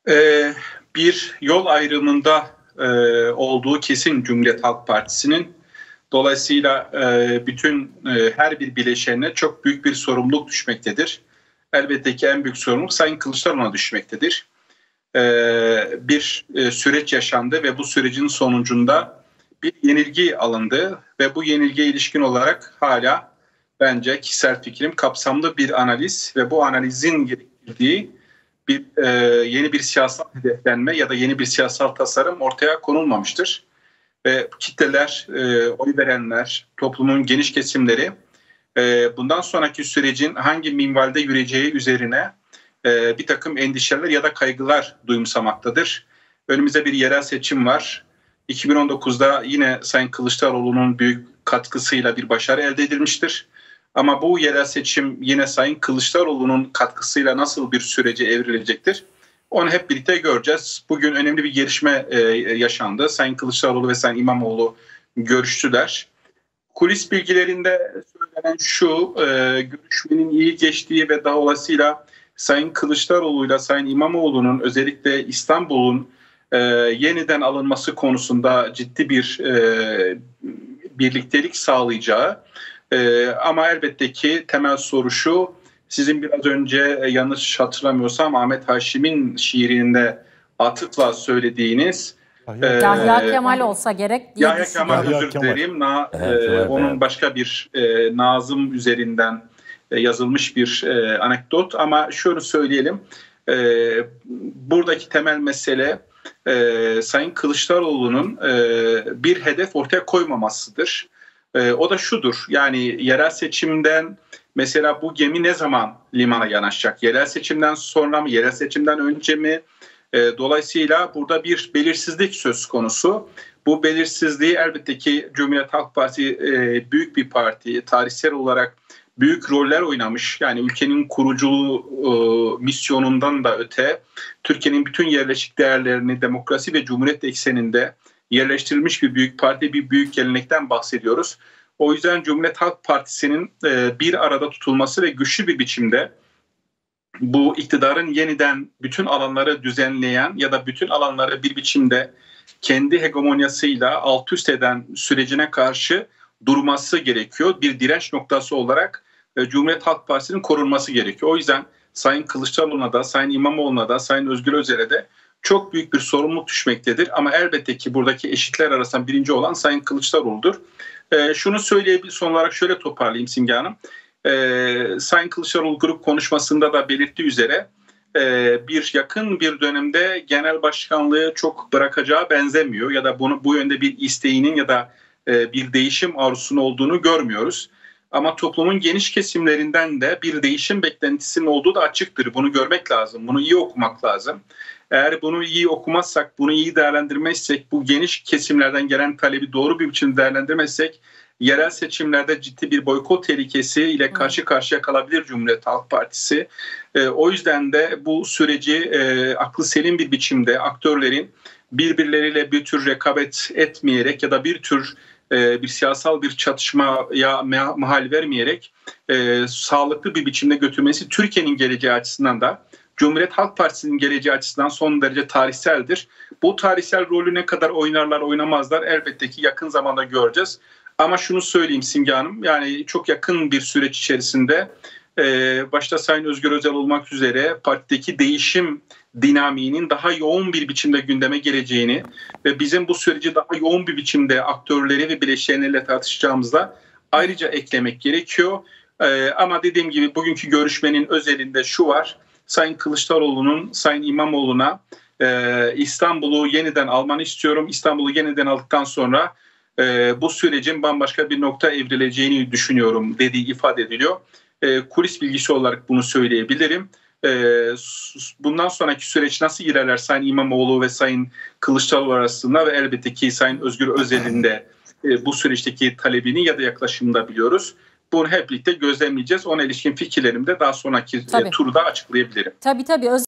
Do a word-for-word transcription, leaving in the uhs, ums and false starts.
Ee, bir yol ayrımında e, olduğu kesin Cumhuriyet Halk Partisi'nin. Dolayısıyla e, bütün e, her bir bileşenine çok büyük bir sorumluluk düşmektedir. Elbette ki en büyük sorumluluk Sayın Kılıçdaroğlu'na düşmektedir. E, bir e, süreç yaşandı ve bu sürecin sonucunda bir yenilgi alındı ve bu yenilgiye ilişkin olarak hala bence kişisel fikrim kapsamlı bir analiz ve bu analizin gerektirdiği bir e, yeni bir siyasal hedeflenme ya da yeni bir siyasal tasarım ortaya konulmamıştır. Ve kitleler, e, oy verenler, toplumun geniş kesimleri e, bundan sonraki sürecin hangi minvalde yürüyeceği üzerine e, bir takım endişeler ya da kaygılar duyumsamaktadır. Önümüzde bir yerel seçim var. iki bin on dokuzda yine Sayın Kılıçdaroğlu'nun büyük katkısıyla bir başarı elde edilmiştir. Ama bu yerel seçim yine Sayın Kılıçdaroğlu'nun katkısıyla nasıl bir sürece evrilecektir? Onu hep birlikte göreceğiz. Bugün önemli bir gelişme e, yaşandı. Sayın Kılıçdaroğlu ve Sayın İmamoğlu görüştüler. Kulis bilgilerinde söylenen şu, e, görüşmenin iyi geçtiği ve daha olasıyla Sayın Kılıçdaroğlu ile Sayın İmamoğlu'nun özellikle İstanbul'un e, yeniden alınması konusunda ciddi bir e, birliktelik sağlayacağı. E, ama elbette ki temel soru şu, sizin biraz önce e, yanlış hatırlamıyorsam Ahmet Haşim'in şiirinde atıfla söylediğiniz Yahya e, Kemal olsa gerek diye Yahya Kemal, özür dilerim. Na, evet, e, onun evet. başka bir e, Nazım üzerinden e, yazılmış bir e, anekdot. Ama şöyle söyleyelim, e, buradaki temel mesele e, Sayın Kılıçdaroğlu'nun e, bir hedef ortaya koymamasıdır. E, o da şudur, yani yerel seçimden mesela bu gemi ne zaman limana yanaşacak? Yerel seçimden sonra mı? Yerel seçimden önce mi? E, dolayısıyla burada bir belirsizlik söz konusu. Bu belirsizliği elbette ki Cumhuriyet Halk Partisi e, büyük bir parti, tarihsel olarak büyük roller oynamış. Yani ülkenin kuruculuğu e, misyonundan da öte Türkiye'nin bütün yerleşik değerlerini demokrasi ve cumhuriyet ekseninde yerleştirilmiş bir büyük parti, bir büyük gelenekten bahsediyoruz. O yüzden Cumhuriyet Halk Partisi'nin e, bir arada tutulması ve güçlü bir biçimde bu iktidarın yeniden bütün alanları düzenleyen ya da bütün alanları bir biçimde kendi hegemonyasıyla alt üst eden sürecine karşı durması gerekiyor. Bir direnç noktası olarak e, Cumhuriyet Halk Partisi'nin korunması gerekiyor. O yüzden Sayın Kılıçdaroğlu'na da, Sayın İmamoğlu'na da, Sayın Özgür Özel'e de çok büyük bir sorumluluk düşmektedir. Ama elbette ki buradaki eşitler arasında birinci olan Sayın Kılıçdaroğlu'dur. E, şunu söyleyebilirim, son olarak şöyle toparlayayım Simge Hanım. Ee, Sayın Kılıçdaroğlu grup konuşmasında da belirttiği üzere e, bir yakın bir dönemde genel başkanlığı çok bırakacağı benzemiyor ya da bunu bu yönde bir isteğinin ya da e, bir değişim arzusunun olduğunu görmüyoruz. Ama toplumun geniş kesimlerinden de bir değişim beklentisinin olduğu da açıktır. Bunu görmek lazım, bunu iyi okumak lazım. Eğer bunu iyi okumazsak, bunu iyi değerlendirmezsek, bu geniş kesimlerden gelen talebi doğru bir biçimde değerlendirmezsek, yerel seçimlerde ciddi bir boykot tehlikesi ile karşı karşıya kalabilir Cumhuriyet Halk Partisi. E, o yüzden de bu süreci e, aklı selim bir biçimde aktörlerin birbirleriyle bir tür rekabet etmeyerek ya da bir tür e, bir siyasal bir çatışmaya mahal vermeyerek e, sağlıklı bir biçimde götürmesi Türkiye'nin geleceği açısından da Cumhuriyet Halk Partisi'nin geleceği açısından son derece tarihseldir. Bu tarihsel rolü ne kadar oynarlar oynamazlar elbette ki yakın zamanda göreceğiz. Ama şunu söyleyeyim Simge Hanım, yani çok yakın bir süreç içerisinde e, başta Sayın Özgür Özel olmak üzere partideki değişim dinamiğinin daha yoğun bir biçimde gündeme geleceğini ve bizim bu süreci daha yoğun bir biçimde aktörleri ve bileşenlerle tartışacağımızda ayrıca eklemek gerekiyor. E, ama dediğim gibi bugünkü görüşmenin özelinde şu var, Sayın Kılıçdaroğlu'nun Sayın İmamoğlu'na e, İstanbul'u yeniden almanı istiyorum, İstanbul'u yeniden aldıktan sonra Ee, bu sürecin bambaşka bir nokta evrileceğini düşünüyorum dediği ifade ediliyor. Ee, kulis bilgisi olarak bunu söyleyebilirim. Ee, bundan sonraki süreç nasıl ilerler Sayın İmamoğlu ve Sayın Kılıçdaroğlu arasında ve elbette ki Sayın Özgür Özel'in de e, bu süreçteki talebini ya da yaklaşımını da biliyoruz. Bunu hep birlikte gözlemleyeceğiz. Ona ilişkin fikirlerimi de daha sonraki e, turda açıklayabilirim. Tabii tabii. Özel